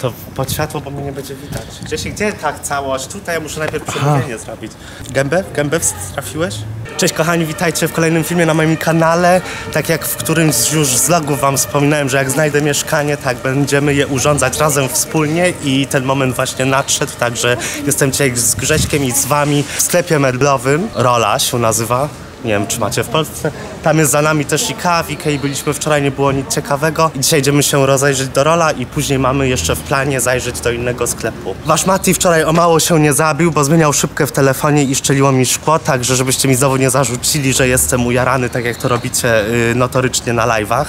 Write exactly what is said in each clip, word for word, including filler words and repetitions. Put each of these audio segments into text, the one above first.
To pod światło, bo mnie nie będzie widać. Gdzieś, gdzie tak całość? Tutaj ja muszę najpierw przemówienie zrobić. Gębę? Gębę trafiłeś? Cześć kochani, witajcie w kolejnym filmie na moim kanale. Tak jak w którymś już z vlogów wam wspominałem, że jak znajdę mieszkanie, tak będziemy je urządzać razem wspólnie i ten moment właśnie nadszedł, także jestem dzisiaj z Grześkiem i z wami w sklepie meblowym. Rola się nazywa. Nie wiem, czy macie w Polsce. Tam jest za nami też IKEA. W IKEA byliśmy wczoraj, nie było nic ciekawego. I dzisiaj idziemy się rozejrzeć do Rola i później mamy jeszcze w planie zajrzeć do innego sklepu. Wasz Mati wczoraj o mało się nie zabił, bo zmieniał szybkę w telefonie i szczeliło mi szkło, także żebyście mi znowu nie zarzucili, że jestem ujarany, tak jak to robicie yy, notorycznie na live'ach.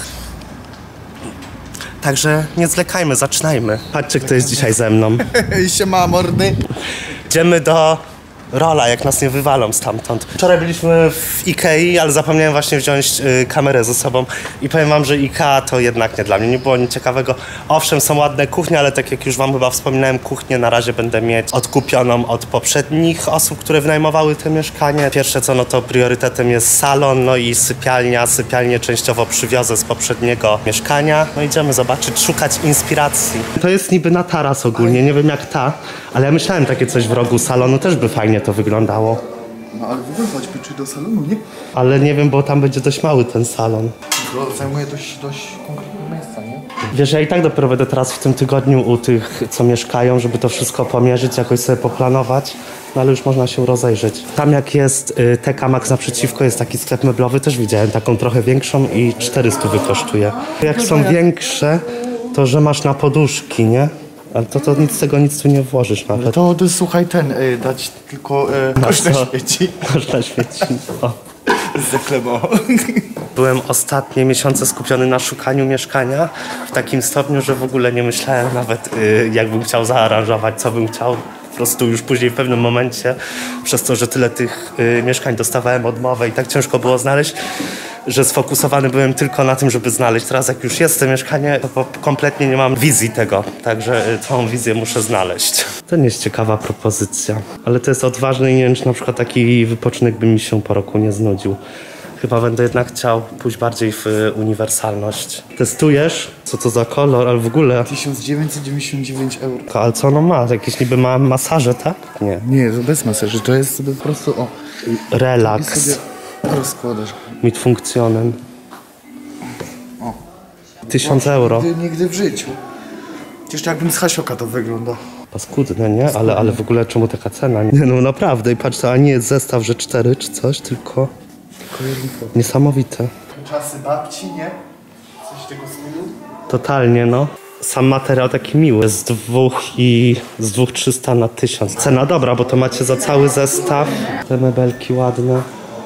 Także nie zwlekajmy, zaczynajmy. Patrzcie, kto jest dzisiaj ze mną. Siema, mordy. Idziemy do Rola, jak nas nie wywalą stamtąd. Wczoraj byliśmy w Ikei, ale zapomniałem właśnie wziąć y, kamerę ze sobą i powiem wam, że Ikea to jednak nie dla mnie, nie było nic ciekawego. Owszem, są ładne kuchnie, ale tak jak już wam chyba wspominałem, kuchnię na razie będę mieć odkupioną od poprzednich osób, które wynajmowały te mieszkanie. Pierwsze co, no to priorytetem jest salon, no i sypialnia. Sypialnię częściowo przywiozę z poprzedniego mieszkania. No idziemy zobaczyć, szukać inspiracji. To jest niby na taras ogólnie, nie wiem jak ta, ale ja myślałem takie coś w rogu salonu, też by fajnie to wyglądało. No ale w ogóle chodźmy czy do salonu, nie? Ale nie wiem, bo tam będzie dość mały ten salon. To zajmuje dość, dość konkretne miejsca, nie? Wiesz, ja i tak dopiero będę teraz w tym tygodniu u tych, co mieszkają, żeby to wszystko pomierzyć, jakoś sobie poplanować. No ale już można się rozejrzeć. Tam jak jest y, T K Maxx naprzeciwko, jest taki sklep meblowy, też widziałem taką trochę większą i czterysta kosztuje. Jak są większe, to że masz na poduszki, nie? Ale to, to nic z tego nic tu nie włożysz nawet. To, to słuchaj ten, y, dać tylko y, kosz na świeci. Kosz na świeci. O. Zaklebo. Byłem ostatnie miesiące skupiony na szukaniu mieszkania w takim stopniu, że w ogóle nie myślałem nawet y, jakbym chciał zaaranżować, co bym chciał. Po prostu już później w pewnym momencie, przez to, że tyle tych y, mieszkań dostawałem odmowę i tak ciężko było znaleźć, że sfokusowany byłem tylko na tym, żeby znaleźć. Teraz jak już jest to mieszkanie, to kompletnie nie mam wizji tego, także y, tą wizję muszę znaleźć. To nie jest ciekawa propozycja, ale to jest odważne i nie wiem, czy na przykład taki wypoczynek by mi się po roku nie znudził. Chyba będę jednak chciał pójść bardziej w y, uniwersalność. Testujesz? Co to za kolor, ale w ogóle... tysiąc dziewięćset dziewięćdziesiąt dziewięć euro. Ale co ono ma? Jakieś niby ma masaże, tak? Nie. Nie, to bez masaży, to jest sobie po prostu o... Relaks. sobie rozkładasz. Mit funkcjonen. O. Tysiąc euro. Nigdy, nigdy w życiu. Jeszcze jakbym z Hasioka to wygląda. Paskudne, nie? Ale, ale w ogóle czemu taka cena? Nie, no naprawdę. I patrz, to ani nie jest zestaw, że cztery czy coś, tylko... Niesamowite. Czasy babci, nie? Coś tego stylu? Totalnie, no. Sam materiał taki miły. Z dwóch i... z dwóch trzysta na tysiąc. Cena dobra, bo to macie za cały zestaw. Te mebelki ładne.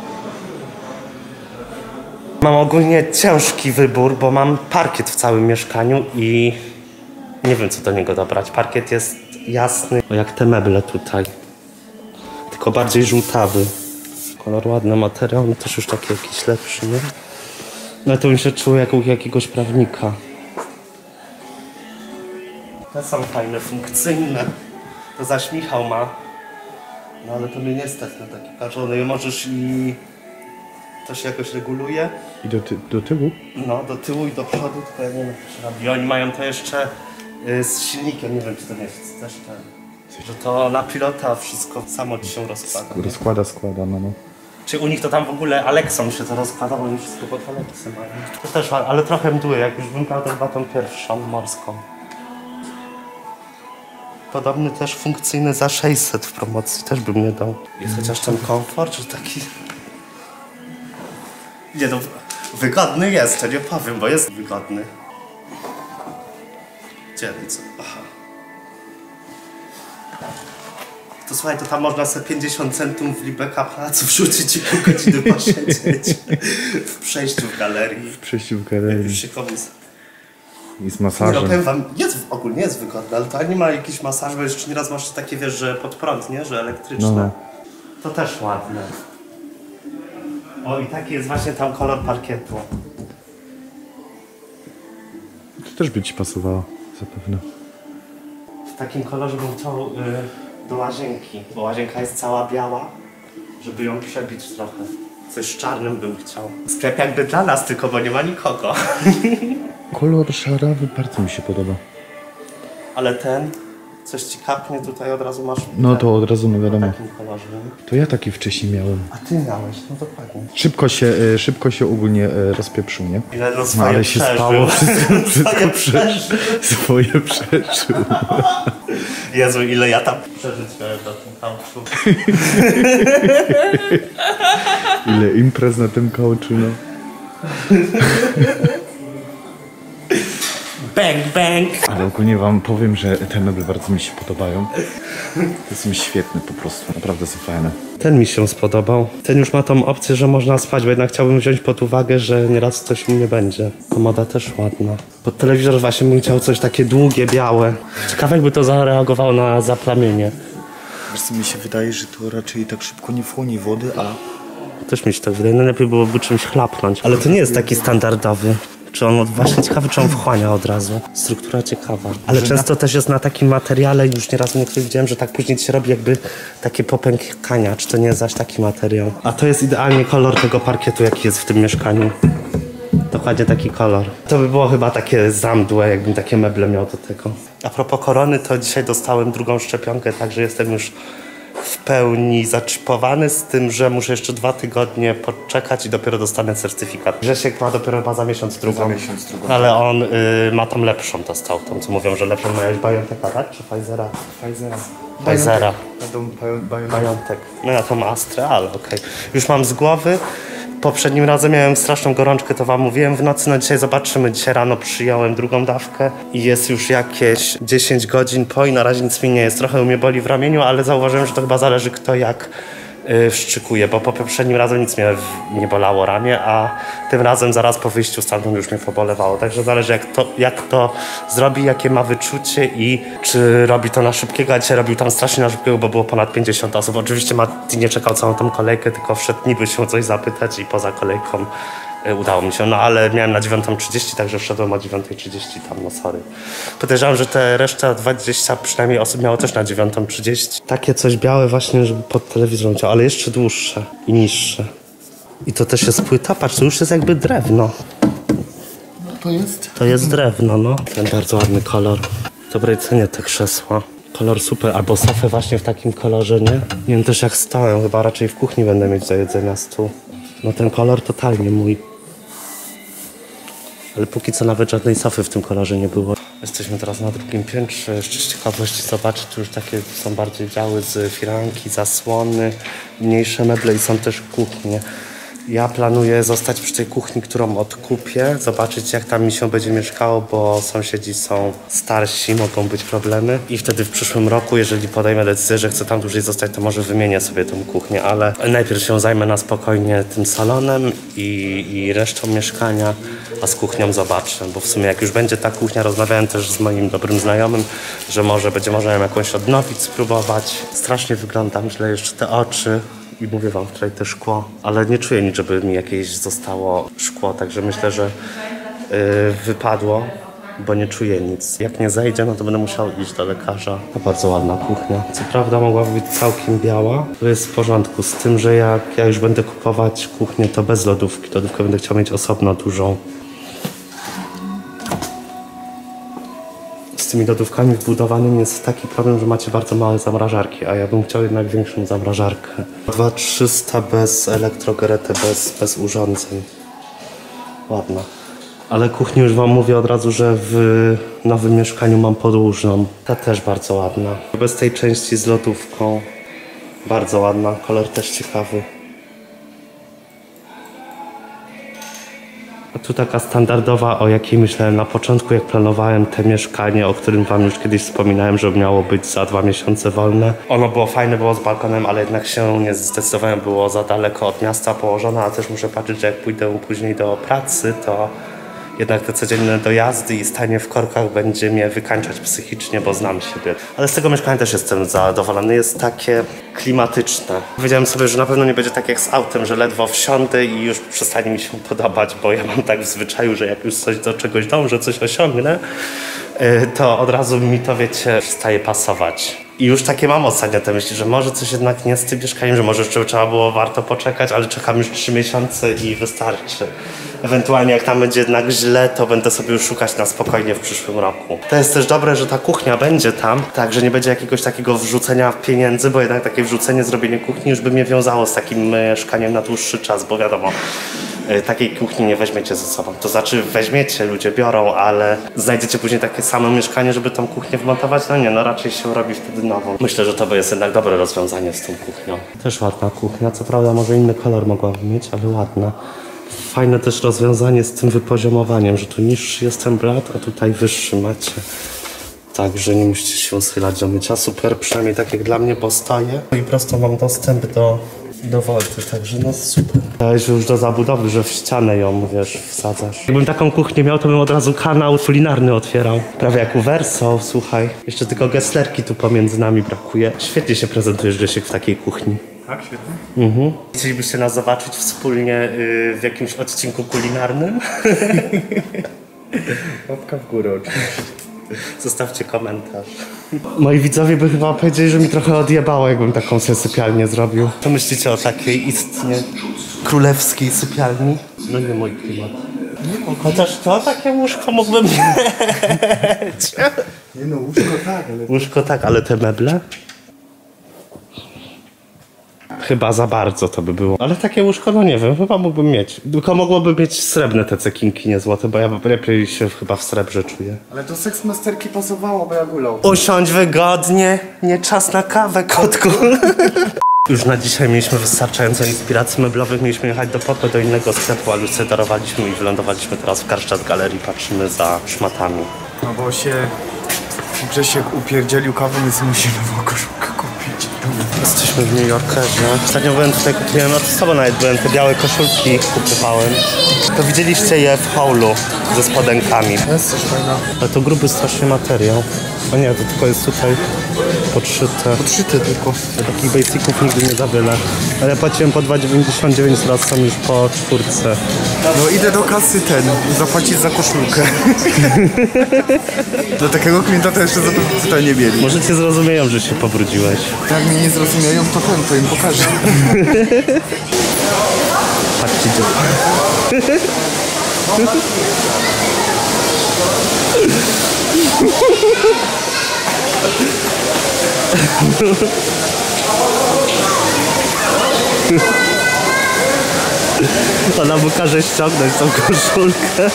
Mam ogólnie ciężki wybór, bo mam parkiet w całym mieszkaniu i nie wiem, co do niego dobrać. Parkiet jest jasny, jak te meble tutaj. Tylko bardziej żółtawy. Kolor ładny, materiał, no też już taki jakiś lepszy, nie? No to bym się czuł jak u jakiegoś prawnika. Te są fajne, funkcyjne. To zaś Michał ma. No ale to mnie nie stać na taki parzony. Możesz i... To się jakoś reguluje. I do, ty do tyłu? No, do tyłu i do przodu, tylko ja nie wiem, co się robi. I oni mają to jeszcze y, z silnikiem, nie wiem, czy to nie jest też ten... Że to na pilota wszystko samo ci się rozkłada. Rozkłada, składa, no no. Czy u nich to tam w ogóle Alexą się to rozkłada, bo oni wszystko pod Alexy mają. To też, ale trochę mdły, jak już bym brał to chyba tą pierwszą morską. Podobny też funkcyjny za sześćset w promocji, też bym nie dał. Jest chociaż ten komfort, że taki... Nie no, wygodny jest, to nie powiem, bo jest wygodny. Gdzie co? Aha. To słuchaj, to tam można sobie pięćdziesiąt centów w Libeka Placu wrzucić i pół godziny posiedzieć w przejściu w galerii. W przejściu w galerii. Już się komuś... I z masażem. No powiem wam, jest, ogólnie jest wygodne, ale to nie ma jakiś masaż, bo jeszcze nieraz masz takie, wiesz, że pod prąd, nie? Że elektryczne. No. To też ładne. O, i taki jest właśnie tam kolor parkietu. To też by ci pasowało, zapewne. W takim kolorze bym chciał y, do łazienki, bo łazienka jest cała biała, żeby ją przebić trochę. Coś z czarnym bym chciał. Sklep jakby dla nas tylko, bo nie ma nikogo. Kolor szarawy bardzo mi się podoba. Ale ten, coś ci kapnie tutaj od razu masz... No ten, to od razu, no wiadomo. w takim kolorze, nie? To ja taki wcześniej miałem. A ty miałeś, no dokładnie. Szybko się, e, szybko się ogólnie e, rozpieprzył, nie? Ile no No swoje ale się przeżył. stało, wszystko, wszystko Swoje przeżył. Swoje przeżył. Jezu, ile ja tam przeżyć miałem na tym kauczu. Ile imprez na tym kauczu, no. Bang, bang! Ale ogólnie wam powiem, że te meble bardzo mi się podobają. To są świetne po prostu, naprawdę są fajne. Ten mi się spodobał. Ten już ma tą opcję, że można spać, bo jednak chciałbym wziąć pod uwagę, że nieraz coś mi nie będzie. Komoda też ładna. Pod telewizor właśnie bym chciał coś takie długie, białe. Ciekawe jakby to zareagowało na zaplamienie. Wiesz co, mi się wydaje, że to raczej tak szybko nie wchłonie wody, a... Też mi się tak wydaje, najlepiej byłoby czymś chlapnąć. Ale to nie jest taki standardowy. Czy on właśnie ciekawy, czy on wchłania od razu. Struktura ciekawa. Ale często też jest na takim materiale, już nieraz u niektórych widziałem, że tak później się robi jakby takie popękania. Czy to nie jest zaś taki materiał? A to jest idealnie kolor tego parkietu, jaki jest w tym mieszkaniu. Dokładnie taki kolor. To by było chyba takie zamdłe, jakbym takie meble miał do tego. A propos korony, to dzisiaj dostałem drugą szczepionkę, także jestem już w pełni zaczipowany, z tym, że muszę jeszcze dwa tygodnie poczekać i dopiero dostanę certyfikat. Grzesiek ma dopiero ma za miesiąc drugą. Za miesiąc drugą. Ale on y, ma tą lepszą dostał, tą co mówią, że lepszą miałeś BioNTecha, tak? Czy Pfizera? Pfizera. Pfizera. Będą bajon... BioNTech. No ja to mam Astrę, ale okej. Okay. Już mam z głowy. Poprzednim razem miałem straszną gorączkę, to wam mówiłem w nocy, no dzisiaj zobaczymy. Dzisiaj rano przyjąłem drugą dawkę i jest już jakieś dziesięć godzin po i na razie nic mi nie jest. Trochę mnie boli w ramieniu, ale zauważyłem, że to chyba zależy kto jak yy, wszczykuje, bo po poprzednim razem nic mnie w, nie bolało ramię, a tym razem zaraz po wyjściu stamtąd już mnie pobolewało. Także zależy jak to, jak to zrobi, jakie ma wyczucie i czy robi to na szybkiego, a dzisiaj robił tam strasznie na szybkiego, bo było ponad pięćdziesiąt osób. Oczywiście Mati nie czekał całą tą kolejkę, tylko wszedł niby się coś zapytać i poza kolejką y, udało mi się. No ale miałem na dziewiątą trzydzieści, także wszedłem o dziewiątą trzydzieści tam, no sorry. Podejrzewam, że te reszta dwadzieścia przynajmniej osób miało też na dziewiątą trzydzieści. Takie coś białe właśnie, żeby pod telewizorem chciał, ale jeszcze dłuższe i niższe. I to też jest płyta, patrz, to już jest jakby drewno. No to jest? To jest drewno, no. Ten bardzo ładny kolor. W dobrej cenie te krzesła. Kolor super, albo sofę właśnie w takim kolorze, nie? Nie wiem też jak stołem, chyba raczej w kuchni będę mieć do jedzenia stół. No ten kolor totalnie mój. Ale póki co nawet żadnej sofy w tym kolorze nie było. Jesteśmy teraz na drugim piętrze. Jeszcze z ciekawości zobaczyć, tu już takie są bardziej działy z firanki, zasłony, mniejsze meble i są też kuchnie. Ja planuję zostać przy tej kuchni, którą odkupię, zobaczyć jak tam mi się będzie mieszkało, bo sąsiedzi są starsi, mogą być problemy i wtedy w przyszłym roku, jeżeli podejmę decyzję, że chcę tam dłużej zostać, to może wymienię sobie tą kuchnię, ale najpierw się zajmę na spokojnie tym salonem i, i resztą mieszkania, a z kuchnią zobaczę, bo w sumie jak już będzie ta kuchnia, rozmawiałem też z moim dobrym znajomym, że może będzie można ją jakąś odnowić, spróbować. Strasznie wyglądam źle, jeszcze te oczy. I mówię wam wczoraj te szkło, ale nie czuję nic, żeby mi jakieś zostało szkło, także myślę, że yy, wypadło, bo nie czuję nic. Jak nie zejdzie, no to będę musiał iść do lekarza. To bardzo ładna kuchnia. Co prawda mogłaby być całkiem biała, to jest w porządku z tym, że jak ja już będę kupować kuchnię, to bez lodówki. Lodówkę będę chciał mieć osobno dużą. Z tymi lodówkami wbudowanymi jest taki problem, że macie bardzo małe zamrażarki, a ja bym chciał jednak większą zamrażarkę. dwa tysiące trzysta bez elektrogerety, bez, bez urządzeń. Ładna. Ale kuchnię już wam mówię od razu, że w nowym mieszkaniu mam podłużną. Ta też bardzo ładna. Bez tej części z lodówką. Bardzo ładna, kolor też ciekawy. A tu taka standardowa, o jakiej myślałem na początku, jak planowałem te mieszkanie, o którym wam już kiedyś wspominałem, że miało być za dwa miesiące wolne. Ono było fajne, było z balkonem, ale jednak się nie zdecydowałem, było za daleko od miasta położone, a też muszę patrzeć, że jak pójdę później do pracy, to jednak te codzienne dojazdy i stanie w korkach będzie mnie wykańczać psychicznie, bo znam siebie. Ale z tego mieszkania też jestem zadowolony. Jest takie klimatyczne. Powiedziałem sobie, że na pewno nie będzie tak jak z autem, że ledwo wsiądę i już przestanie mi się podobać, bo ja mam tak w zwyczaju, że jak już coś do czegoś dążę, coś osiągnę, to od razu mi to, wiecie, przestaje pasować. I już takie mam ostatnio te myśli, że może coś jednak nie z tym mieszkaniem, że może jeszcze trzeba było warto poczekać, ale czekam już trzy miesiące i wystarczy. Ewentualnie jak tam będzie jednak źle, to będę sobie już szukać na spokojnie w przyszłym roku. To jest też dobre, że ta kuchnia będzie tam, tak, że nie będzie jakiegoś takiego wrzucenia pieniędzy, bo jednak takie wrzucenie, zrobienie kuchni już by mnie wiązało z takim mieszkaniem na dłuższy czas, bo wiadomo, takiej kuchni nie weźmiecie ze sobą. To znaczy weźmiecie, ludzie biorą, ale znajdziecie później takie samo mieszkanie, żeby tą kuchnię wmontować? No nie, no raczej się robi wtedy nową. Myślę, że to by jest jednak dobre rozwiązanie z tą kuchnią. Też ładna kuchnia, co prawda może inny kolor mogłaby mieć, ale ładna. Fajne też rozwiązanie z tym wypoziomowaniem, że tu niższy jest ten blat, a tutaj wyższy macie. Także nie musicie się schylać do mycia. Super, przynajmniej tak jak dla mnie, bo staję i prosto mam dostęp do, do wody, także no super. Dałeś już do zabudowy, że w ścianę ją, wiesz, wsadzasz. Jakbym taką kuchnię miał, to bym od razu kanał kulinarny otwierał. Prawie jak u Verso, słuchaj. Jeszcze tylko Gesslerki tu pomiędzy nami brakuje. Świetnie się prezentujesz, Grzesiek, w takiej kuchni. Tak, świetnie. Mhm. Chcielibyście nas zobaczyć wspólnie yy, w jakimś odcinku kulinarnym? Łapka w górę oczywiście. Zostawcie komentarz. Moi widzowie by chyba powiedzieli, że mi trochę odjebało, jakbym taką sobie sypialnię zrobił. Co myślicie o takiej istnie królewskiej sypialni? No nie mój klimat. Chociaż to takie łóżko mógłbym mieć. Nie no, łóżko tak, ale... Łóżko tak, ale te meble? Chyba za bardzo to by było. Ale takie łóżko, no nie wiem, chyba mógłbym mieć. Tylko mogłoby mieć srebrne te cekinki, nie złote, bo ja lepiej się chyba w srebrze czuję. Ale do seksmasterki pasowało, bo ja gulał. Usiądź wygodnie, nie czas na kawę, kotku. Już na dzisiaj mieliśmy wystarczająco inspiracji meblowych, mieliśmy jechać do Popo, do innego sklepu, ale już sobie darowaliśmy i wylądowaliśmy teraz w Karstadt Galerii, patrzymy za szmatami. No bo się Grzesiek upierdzielił kawę, więc musi nową koszulkę kupić. Jesteśmy w New Yorkerze. Ostatnio byłem tutaj, kupiłem, no to z tobą nawet byłem, te białe koszulki kupowałem. To widzieliście je w haulu ze spodenkami. Jest coś fajna. Ale to gruby strasznie materiał. A nie, to tylko jest tutaj podszyte. Podszyte tylko. Takich basiców nigdy nie za wiele. Ale ja płaciłem po dwa dziewięćdziesiąt dziewięć, teraz są już po czwórce. No idę do kasy ten, zapłacić za koszulkę. Do takiego klienta to jeszcze zapewne tutaj nie mieli. Może cię zrozumieją, że się pobrudziłeś. Jak mnie nie zrozumieją, to ten, to im pokażę. Patrzcie, gdzie... Ona mu każe ściągnąć tą koszulkę.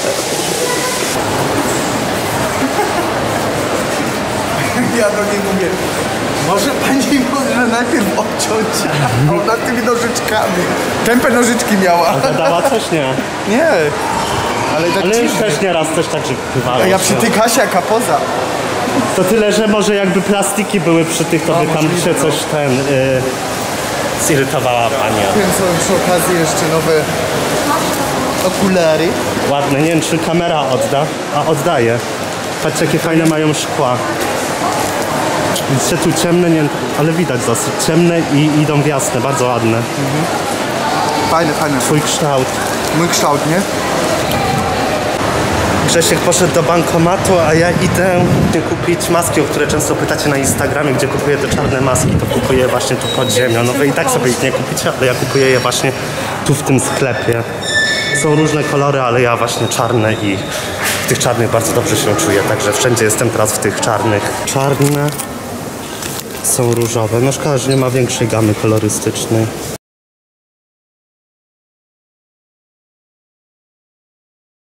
Ja do niej mówię, może pani może najpierw obciąć, a ona tymi nożyczkami. Tępe nożyczki miała. Dała coś, nie? Nie, ale tak Ale ciśnie. też nieraz też tak, że pływało. Ja przy tej kasie jaka poza. To tyle, że może jakby plastiki były przy tych, to by tam się coś ten... Yy, zirytowała pani. Wiem, co przy okazji jeszcze nowe okulary. Ładne, nie wiem czy kamera odda, a oddaje. Patrzcie jakie fajne mają szkła. Widzicie tu ciemne, nie, ale widać dosyć ciemne i idą w jasne, bardzo ładne. Mhm. Fajne, fajne. Twój kształt. Mój kształt, nie? Grzesiek poszedł do bankomatu, a ja idę kupić maski, o które często pytacie na Instagramie, gdzie kupuję te czarne maski, to kupuję właśnie tu pod ziemią. No wy i tak sobie ich nie kupicie, ale ja kupuję je właśnie tu w tym sklepie. Są różne kolory, ale ja właśnie czarne i w tych czarnych bardzo dobrze się czuję, także wszędzie jestem teraz w tych czarnych. Czarne są różowe, no szkoda, że nie ma większej gamy kolorystycznej.